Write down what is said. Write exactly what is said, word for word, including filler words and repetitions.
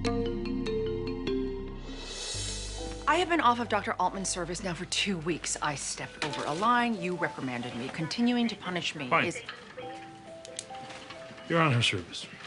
I have been off of Doctor Altman's service now for two weeks. I stepped over a line. You reprimanded me. Continuing to punish me Fine. is... You're on her service.